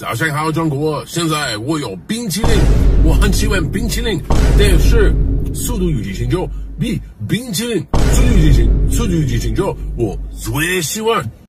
早上好，中国！现在我有冰淇淋，我很喜欢冰淇淋，但是《速度与激情9》比冰淇淋《速度与激情9》我最喜欢。